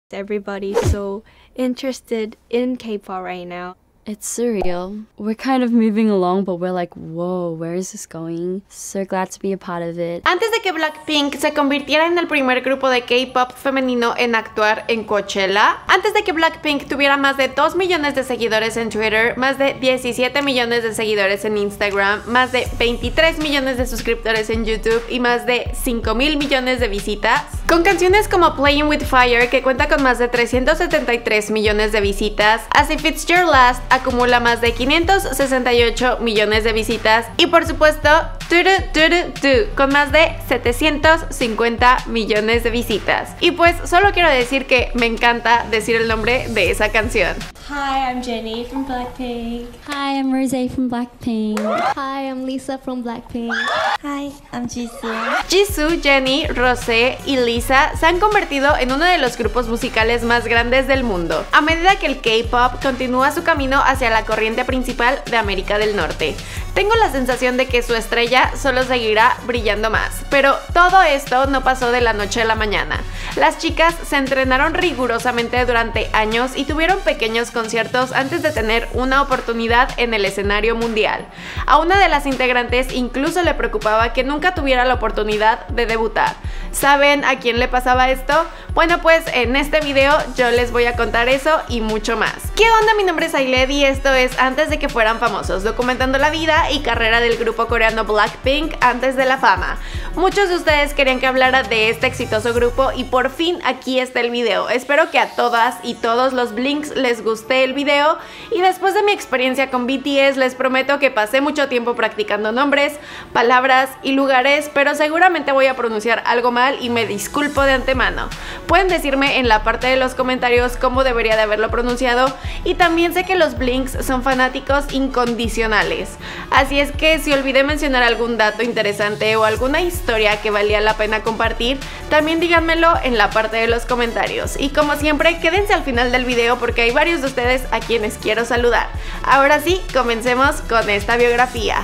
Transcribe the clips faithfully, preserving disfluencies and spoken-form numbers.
Everybody's so interested in K-pop right now. It's surreal. We're kind of moving along, but we're like, whoa, where is this going? So glad to be a part of it. Antes de que Blackpink se convirtiera en el primer grupo de K-pop femenino en actuar en Coachella, antes de que Blackpink tuviera más de dos millones de seguidores en Twitter, más de diecisiete millones de seguidores en Instagram, más de veintitrés millones de suscriptores en YouTube y más de cinco mil millones de visitas, con canciones como Playing With Fire, que cuenta con más de trescientos setenta y tres millones de visitas, As If It's Your Last acumula más de quinientos sesenta y ocho millones de visitas y por supuesto Turu Turu Tu con más de setecientos cincuenta millones de visitas. Y pues solo quiero decir que me encanta decir el nombre de esa canción. Hi, I'm Jennie from Blackpink. Hi, I'm Rosé from Blackpink. Hi, I'm Lisa from Blackpink. Hi, I'm Jisoo. Jisoo, Jennie, Rosé y Lisa se han convertido en uno de los grupos musicales más grandes del mundo, a medida que el K-pop continúa su camino hacia la corriente principal de América del Norte. Tengo la sensación de que su estrella solo seguirá brillando más, pero todo esto no pasó de la noche a la mañana. Las chicas se entrenaron rigurosamente durante años y tuvieron pequeños conciertos antes de tener una oportunidad en el escenario mundial. A una de las integrantes incluso le preocupaba que nunca tuviera la oportunidad de debutar. ¿Saben a quién le pasaba esto? Bueno, pues en este video yo les voy a contar eso y mucho más. ¿Qué onda? Mi nombre es Ailed y esto es Antes de que fueran famosos, documentando la vida y carrera del grupo coreano Blackpink antes de la fama. Muchos de ustedes querían que hablara de este exitoso grupo y por fin aquí está el video. Espero que a todas y todos los Blinks les guste el video y después de mi experiencia con B T S les prometo que pasé mucho tiempo practicando nombres, palabras y lugares, pero seguramente voy a pronunciar algo mal y me disculpo de antemano. Pueden decirme en la parte de los comentarios cómo debería de haberlo pronunciado y también sé que los Blinks son fanáticos incondicionales. Así es que si olvidé mencionar algún dato interesante o alguna historia que valía la pena compartir, también díganmelo en la parte de los comentarios. Y como siempre, quédense al final del video porque hay varios de ustedes a quienes quiero saludar. Ahora sí, comencemos con esta biografía.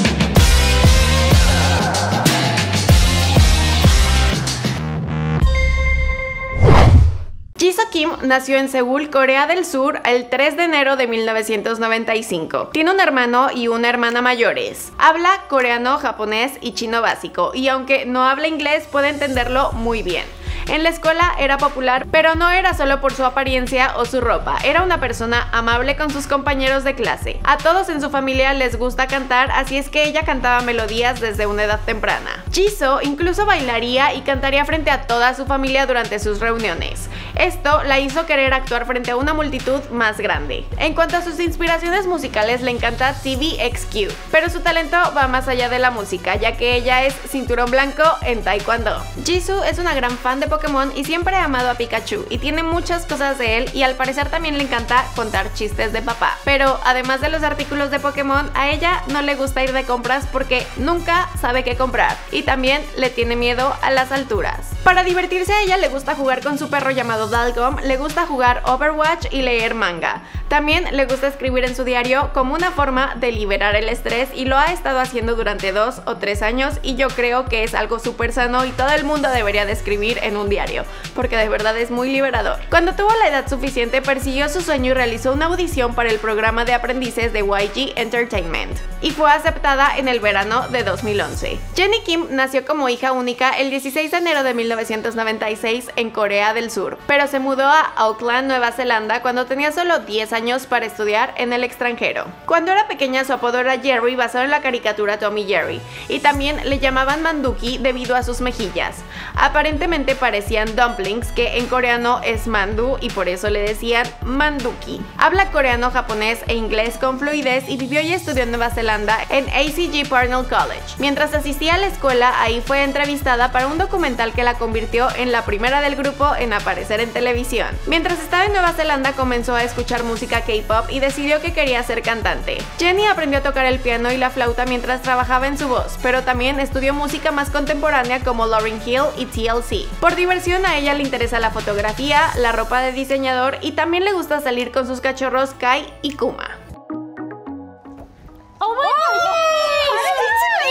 Jisoo Kim nació en Seúl, Corea del Sur, el tres de enero de mil novecientos noventa y cinco. Tiene un hermano y una hermana mayores. Habla coreano, japonés y chino básico, y aunque no habla inglés, puede entenderlo muy bien. En la escuela era popular, pero no era solo por su apariencia o su ropa, era una persona amable con sus compañeros de clase. A todos en su familia les gusta cantar, así es que ella cantaba melodías desde una edad temprana. Jisoo incluso bailaría y cantaría frente a toda su familia durante sus reuniones. Esto la hizo querer actuar frente a una multitud más grande. En cuanto a sus inspiraciones musicales, le encanta T V X Q, pero su talento va más allá de la música, ya que ella es cinturón blanco en Taekwondo. Jisoo es una gran fan de Pokémon y siempre ha amado a Pikachu y tiene muchas cosas de él y al parecer también le encanta contar chistes de papá. Pero además de los artículos de Pokémon, a ella no le gusta ir de compras porque nunca sabe qué comprar y también le tiene miedo a las alturas. Para divertirse a ella le gusta jugar con su perro llamado Dalgom, le gusta jugar Overwatch y leer manga. También le gusta escribir en su diario como una forma de liberar el estrés y lo ha estado haciendo durante dos o tres años y yo creo que es algo súper sano y todo el mundo debería de escribir en un diario, porque de verdad es muy liberador. Cuando tuvo la edad suficiente persiguió su sueño y realizó una audición para el programa de aprendices de Y G Entertainment y fue aceptada en el verano de dos mil once. Jennie Kim nació como hija única el dieciséis de enero de mil novecientos noventa y seis en Corea del Sur, pero se mudó a Auckland, Nueva Zelanda cuando tenía solo diez años para estudiar en el extranjero. Cuando era pequeña su apodo era Jerry basado en la caricatura Tom y Jerry y también le llamaban Manduki debido a sus mejillas. Aparentemente parecían dumplings, que en coreano es mandu y por eso le decían Manduki. Habla coreano, japonés e inglés con fluidez y vivió y estudió en Nueva Zelanda en A C G Parnell College. Mientras asistía a la escuela, ahí fue entrevistada para un documental que la convirtió en la primera del grupo en aparecer en televisión. Mientras estaba en Nueva Zelanda comenzó a escuchar música K-pop y decidió que quería ser cantante. Jennie aprendió a tocar el piano y la flauta mientras trabajaba en su voz, pero también estudió música más contemporánea como Lauryn Hill y T L C. Por diversión a ella le interesa la fotografía, la ropa de diseñador y también le gusta salir con sus cachorros Kai y Kuma. Oh my God!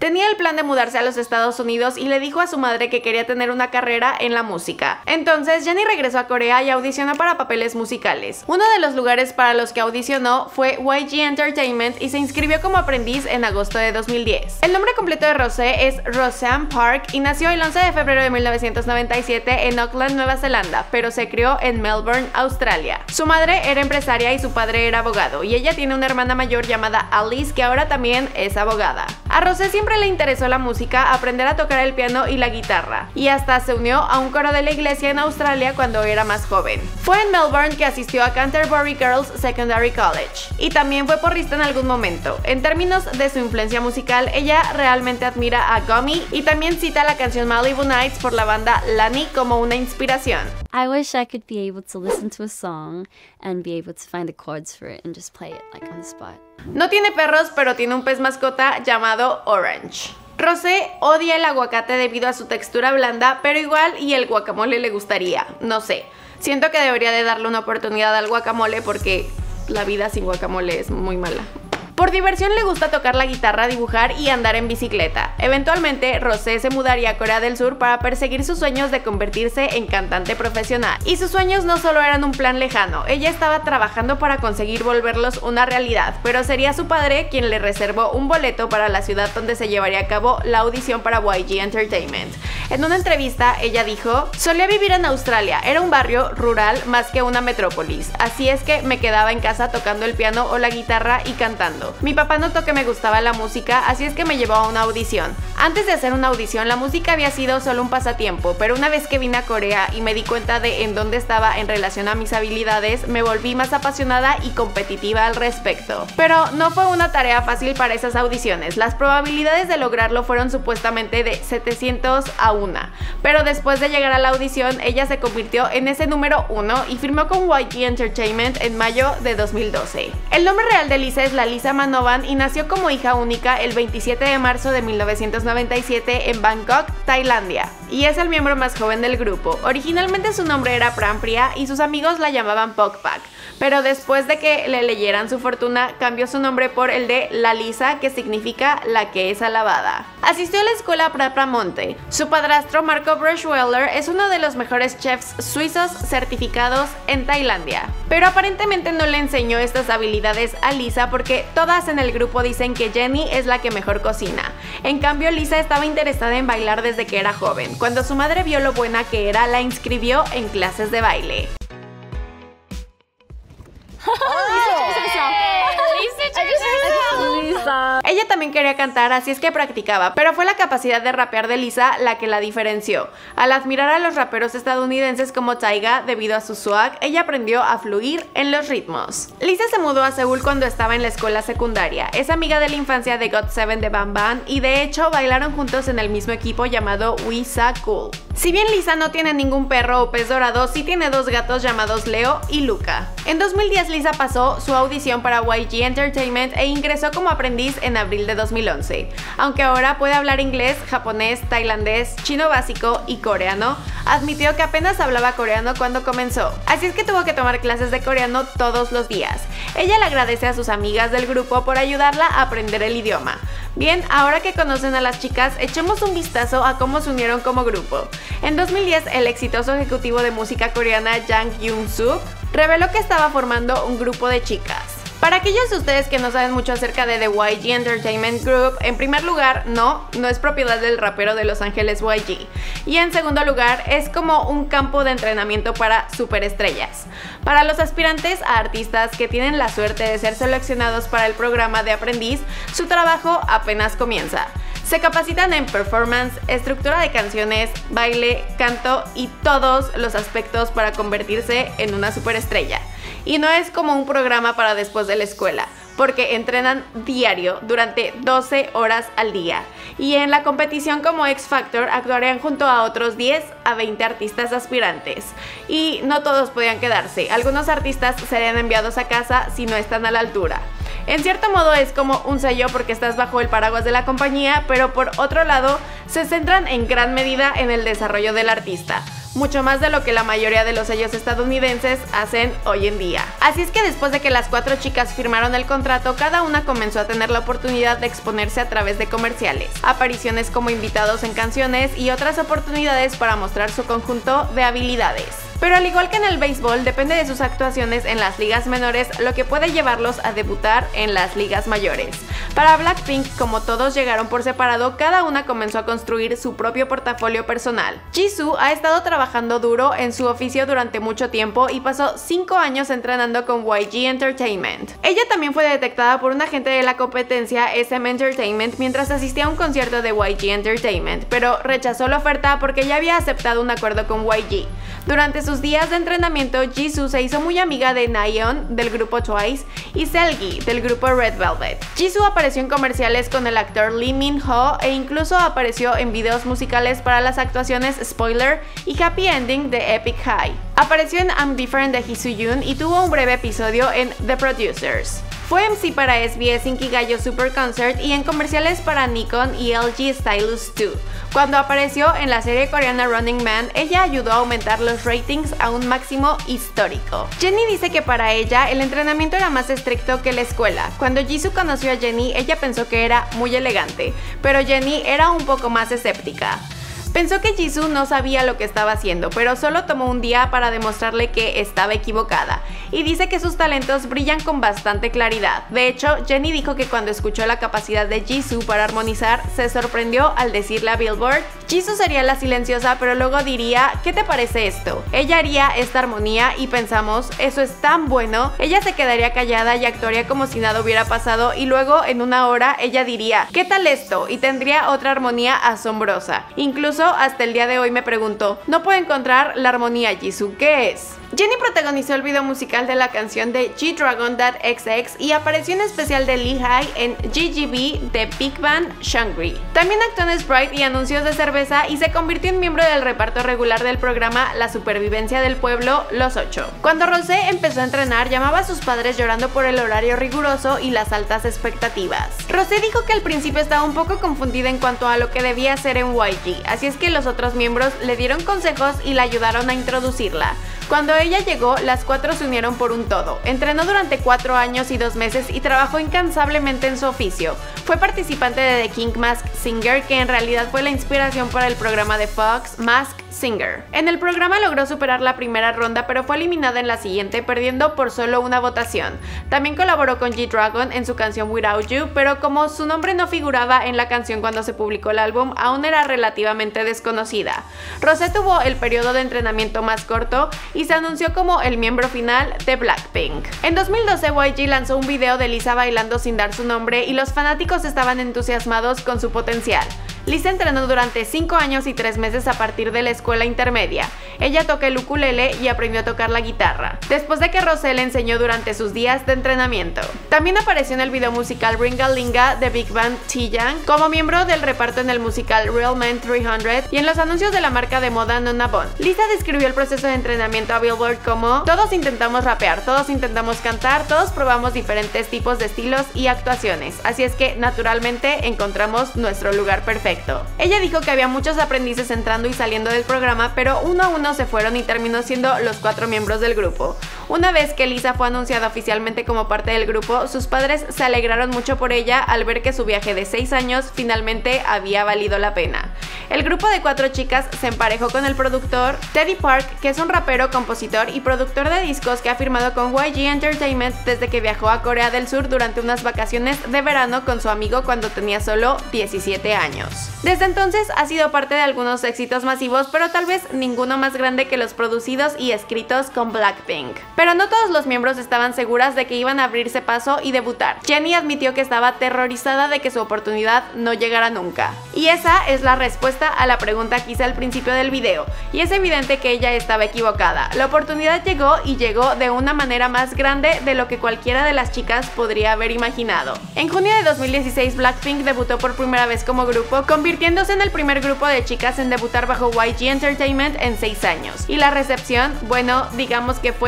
Tenía el plan de mudarse a los Estados Unidos y le dijo a su madre que quería tener una carrera en la música. Entonces Jennie regresó a Corea y audicionó para papeles musicales. Uno de los lugares para los que audicionó fue Y G Entertainment y se inscribió como aprendiz en agosto de dos mil diez. El nombre completo de Rosé es Roseanne Park y nació el once de febrero de mil novecientos noventa y siete en Auckland, Nueva Zelanda, pero se crió en Melbourne, Australia. Su madre era empresaria y su padre era abogado, y ella tiene una hermana mayor llamada Alice que ahora también es abogada. A Rosé siempre le interesó la música, aprender a tocar el piano y la guitarra, y hasta se unió a un coro de la iglesia en Australia cuando era más joven. Fue en Melbourne que asistió a Canterbury Girls Secondary College, y también fue porrista en algún momento. En términos de su influencia musical, ella realmente admira a Gummy y también cita la canción Malibu Nights por la banda Lani como una inspiración. I wish I could be able to listen to a song and be able to find the chords for it and just play it like on the spot. No tiene perros, pero tiene un pez mascota llamado Orange. Rosé odia el aguacate debido a su textura blanda, pero igual y el guacamole le gustaría, no sé. Siento que debería de darle una oportunidad al guacamole porque la vida sin guacamole es muy mala. Por diversión le gusta tocar la guitarra, dibujar y andar en bicicleta. Eventualmente, Rosé se mudaría a Corea del Sur para perseguir sus sueños de convertirse en cantante profesional. Y sus sueños no solo eran un plan lejano, ella estaba trabajando para conseguir volverlos una realidad, pero sería su padre quien le reservó un boleto para la ciudad donde se llevaría a cabo la audición para Y G Entertainment. En una entrevista, ella dijo: "Solía vivir en Australia, era un barrio rural más que una metrópolis, así es que me quedaba en casa tocando el piano o la guitarra y cantando. Mi papá notó que me gustaba la música, así es que me llevó a una audición. Antes de hacer una audición, la música había sido solo un pasatiempo, pero una vez que vine a Corea y me di cuenta de en dónde estaba en relación a mis habilidades, me volví más apasionada y competitiva al respecto". Pero no fue una tarea fácil para esas audiciones. Las probabilidades de lograrlo fueron supuestamente de setecientos a una, pero después de llegar a la audición, ella se convirtió en ese número uno y firmó con Y G Entertainment en mayo de dos mil doce. El nombre real de Lisa es Lalisa Manovan y nació como hija única el veintisiete de marzo de mil novecientos noventa y siete en Bangkok, Tailandia, y es el miembro más joven del grupo. Originalmente su nombre era Prampriya y sus amigos la llamaban Pokpak, pero después de que le leyeran su fortuna, cambió su nombre por el de Lalisa, que significa la que es alabada. Asistió a la escuela Prapramonte. Su padrastro, Marco Brushweller, es uno de los mejores chefs suizos certificados en Tailandia, pero aparentemente no le enseñó estas habilidades a Lisa porque todas en el grupo dicen que Jennie es la que mejor cocina. En cambio, Lisa estaba interesada en bailar desde que era joven. Cuando su madre vio lo buena que era, la inscribió en clases de baile. Ella también quería cantar, así es que practicaba, pero fue la capacidad de rapear de Lisa la que la diferenció. Al admirar a los raperos estadounidenses como Tyga debido a su swag, ella aprendió a fluir en los ritmos. Lisa se mudó a Seúl cuando estaba en la escuela secundaria. Es amiga de la infancia de got seven de Bam Bam y de hecho bailaron juntos en el mismo equipo llamado We Sa Cool. Si bien Lisa no tiene ningún perro o pez dorado, sí tiene dos gatos llamados Leo y Luca. En dos mil diez Lisa pasó su audición para Y G Entertainment e ingresó como aprendiz en abril de dos mil once. Aunque ahora puede hablar inglés, japonés, tailandés, chino básico y coreano, admitió que apenas hablaba coreano cuando comenzó, así es que tuvo que tomar clases de coreano todos los días. Ella le agradece a sus amigas del grupo por ayudarla a aprender el idioma. Bien, ahora que conocen a las chicas, echemos un vistazo a cómo se unieron como grupo. En dos mil diez, el exitoso ejecutivo de música coreana Jang Yoon-suk reveló que estaba formando un grupo de chicas. Para aquellos de ustedes que no saben mucho acerca de The Y G Entertainment Group, en primer lugar, no, no es propiedad del rapero de Los Ángeles Y G. Y en segundo lugar, es como un campo de entrenamiento para superestrellas. Para los aspirantes a artistas que tienen la suerte de ser seleccionados para el programa de aprendiz, su trabajo apenas comienza. Se capacitan en performance, estructura de canciones, baile, canto y todos los aspectos para convertirse en una superestrella. Y no es como un programa para después de la escuela, porque entrenan diario durante doce horas al día. Y en la competición como X Factor actuarían junto a otros diez a veinte artistas aspirantes. Y no todos podían quedarse, algunos artistas serían enviados a casa si no están a la altura. En cierto modo es como un sello porque estás bajo el paraguas de la compañía, pero por otro lado se centran en gran medida en el desarrollo del artista. mucho más de lo que la mayoría de los sellos estadounidenses hacen hoy en día. Así es que después de que las cuatro chicas firmaron el contrato, cada una comenzó a tener la oportunidad de exponerse a través de comerciales, apariciones como invitados en canciones y otras oportunidades para mostrar su conjunto de habilidades. Pero al igual que en el béisbol, depende de sus actuaciones en las ligas menores lo que puede llevarlos a debutar en las ligas mayores. Para Blackpink, como todos llegaron por separado, cada una comenzó a construir su propio portafolio personal. Jisoo ha estado trabajando duro en su oficio durante mucho tiempo y pasó cinco años entrenando con Y G Entertainment. Ella también fue detectada por un agente de la competencia S M Entertainment mientras asistía a un concierto de Y G Entertainment, pero rechazó la oferta porque ya había aceptado un acuerdo con Y G. Durante sus días de entrenamiento, Jisoo se hizo muy amiga de Nayeon del grupo Twice y Seulgi del grupo Red Velvet. Jisoo apareció en comerciales con el actor Lee Min-ho e incluso apareció en videos musicales para las actuaciones Spoiler y Happy Ending de Epic High. Apareció en I'm Different de Hee Soo-yoon y tuvo un breve episodio en The Producers. Fue M C para S B S Inkigayo Super Concert y en comerciales para Nikon y L G Stylus dos. Cuando apareció en la serie coreana Running Man, ella ayudó a aumentar los ratings a un máximo histórico. Jennie dice que para ella el entrenamiento era más estricto que la escuela. Cuando Jisoo conoció a Jennie, ella pensó que era muy elegante, pero Jennie era un poco más escéptica. Pensó que Jisoo no sabía lo que estaba haciendo, pero solo tomó un día para demostrarle que estaba equivocada, y dice que sus talentos brillan con bastante claridad. De hecho, Jennie dijo que cuando escuchó la capacidad de Jisoo para armonizar, se sorprendió al decirle a Billboard: Jisoo sería la silenciosa, pero luego diría, ¿qué te parece esto? Ella haría esta armonía y pensamos, eso es tan bueno. Ella se quedaría callada y actuaría como si nada hubiera pasado, y luego en una hora ella diría, ¿qué tal esto? Y tendría otra armonía asombrosa. Incluso hasta el día de hoy me pregunto, no puedo encontrar la armonía Jisoo, ¿qué es? Jennie protagonizó el video musical de la canción de G-Dragon That X X y apareció en especial de Lee High en G G B de Big Bang Shangri. También actuó en Sprite y anuncios de cerveza y se convirtió en miembro del reparto regular del programa La Supervivencia del Pueblo, Los Ocho. Cuando Rosé empezó a entrenar, llamaba a sus padres llorando por el horario riguroso y las altas expectativas. Rosé dijo que al principio estaba un poco confundida en cuanto a lo que debía hacer en Y G, así es que los otros miembros le dieron consejos y la ayudaron a introducirla. Cuando ella llegó, las cuatro se unieron por un todo. Entrenó durante cuatro años y dos meses y trabajó incansablemente en su oficio. Fue participante de The King Mask Singer, que en realidad fue la inspiración para el programa de Fox Mask Singer. En el programa logró superar la primera ronda, pero fue eliminada en la siguiente, perdiendo por solo una votación. También colaboró con G-Dragon en su canción Without You, pero como su nombre no figuraba en la canción cuando se publicó el álbum, aún era relativamente desconocida. Rosé tuvo el periodo de entrenamiento más corto y se anunció como el miembro final de Blackpink. En dos mil doce, Y G lanzó un video de Lisa bailando sin dar su nombre y los fanáticos estaban entusiasmados con su potencial. Lisa entrenó durante cinco años y tres meses a partir de la escuela intermedia. Ella toca el ukulele y aprendió a tocar la guitarra, después de que Rosé le enseñó durante sus días de entrenamiento. También apareció en el video musical Ringa Linga de Big Bang Taeyang como miembro del reparto en el musical Real Men trescientos y en los anuncios de la marca de moda Nona Bon. Lisa describió el proceso de entrenamiento a Billboard como: todos intentamos rapear, todos intentamos cantar, todos probamos diferentes tipos de estilos y actuaciones, así es que naturalmente encontramos nuestro lugar perfecto. Ella dijo que había muchos aprendices entrando y saliendo del programa, pero uno a uno se fueron y terminó siendo los cuatro miembros del grupo. Una vez que Lisa fue anunciada oficialmente como parte del grupo, sus padres se alegraron mucho por ella al ver que su viaje de seis años finalmente había valido la pena. El grupo de cuatro chicas se emparejó con el productor Teddy Park, que es un rapero, compositor y productor de discos que ha firmado con Y G Entertainment desde que viajó a Corea del Sur durante unas vacaciones de verano con su amigo cuando tenía solo diecisiete años. Desde entonces ha sido parte de algunos éxitos masivos, pero tal vez ninguno más grande que los producidos y escritos con Blackpink. Pero no todos los miembros estaban seguras de que iban a abrirse paso y debutar. Jennie admitió que estaba aterrorizada de que su oportunidad no llegara nunca. Y esa es la respuesta a la pregunta que hice al principio del video, y es evidente que ella estaba equivocada. La oportunidad llegó y llegó de una manera más grande de lo que cualquiera de las chicas podría haber imaginado. En junio de dos mil dieciséis, Blackpink debutó por primera vez como grupo, convirtiéndose en el primer grupo de chicas en debutar bajo Y G Entertainment en seis años. Y la recepción, bueno, digamos que fue bastante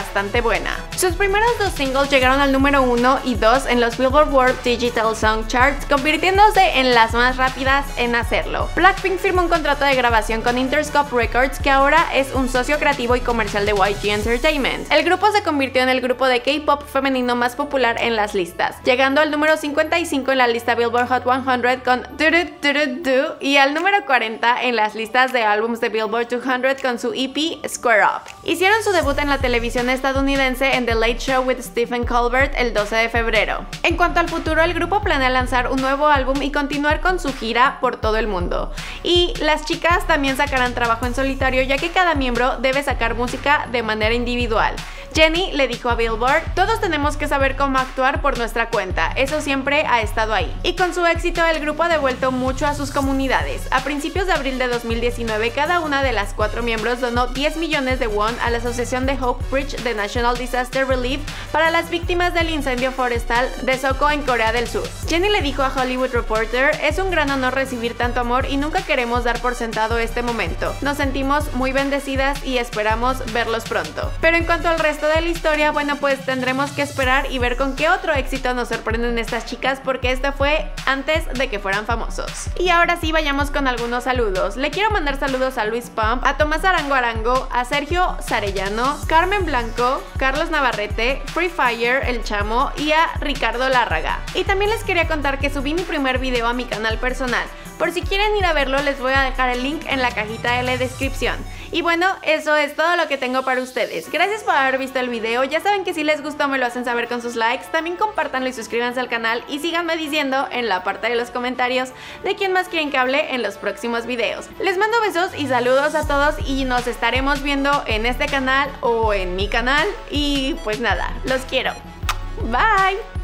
bastante buena. Sus primeros dos singles llegaron al número uno y dos en los Billboard World Digital Song Charts, convirtiéndose en las más rápidas en hacerlo. Blackpink firmó un contrato de grabación con Interscope Records, que ahora es un socio creativo y comercial de Y G Entertainment. El grupo se convirtió en el grupo de K-pop femenino más popular en las listas, llegando al número cincuenta y cinco en la lista Billboard Hot cien con Do Do Do Do Do y al número cuarenta en las listas de álbumes de Billboard doscientos con su E P Square Up. Hicieron su debut en la televisión estadounidense en The Late Show with Stephen Colbert el doce de febrero. En cuanto al futuro, el grupo planea lanzar un nuevo álbum y continuar con su gira por todo el mundo. Y las chicas también sacarán trabajo en solitario, ya que cada miembro debe sacar música de manera individual. Jennie le dijo a Billboard: todos tenemos que saber cómo actuar por nuestra cuenta, eso siempre ha estado ahí. Y con su éxito, el grupo ha devuelto mucho a sus comunidades. A principios de abril de dos mil diecinueve, cada una de las cuatro miembros donó diez millones de won a la asociación de Hope Bridge de National Disaster Relief para las víctimas del incendio forestal de Soko en Corea del Sur. Jennie le dijo a Hollywood Reporter: es un gran honor recibir tanto amor y nunca queremos dar por sentado este momento. Nos sentimos muy bendecidas y esperamos verlos pronto. Pero en cuanto al resto de la historia, bueno, pues tendremos que esperar y ver con qué otro éxito nos sorprenden estas chicas, porque este fue antes de que fueran famosos. Y ahora sí, vayamos con algunos saludos. Le quiero mandar saludos a Luis Pump, a Tomás Arango Arango, a Sergio Sarellano, Carmen Blanco, Carlos Navarrete, Free Fire, El Chamo y a Ricardo Lárraga. Y también les quería contar que subí mi primer video a mi canal personal. Por si quieren ir a verlo, les voy a dejar el link en la cajita de la descripción. Y bueno, eso es todo lo que tengo para ustedes. Gracias por haber visto el video. Ya saben que si les gustó me lo hacen saber con sus likes. También compártanlo y suscríbanse al canal. Y síganme diciendo en la parte de los comentarios de quién más quieren que hable en los próximos videos. Les mando besos y saludos a todos y nos estaremos viendo en este canal o en mi canal. Y pues nada, los quiero. Bye.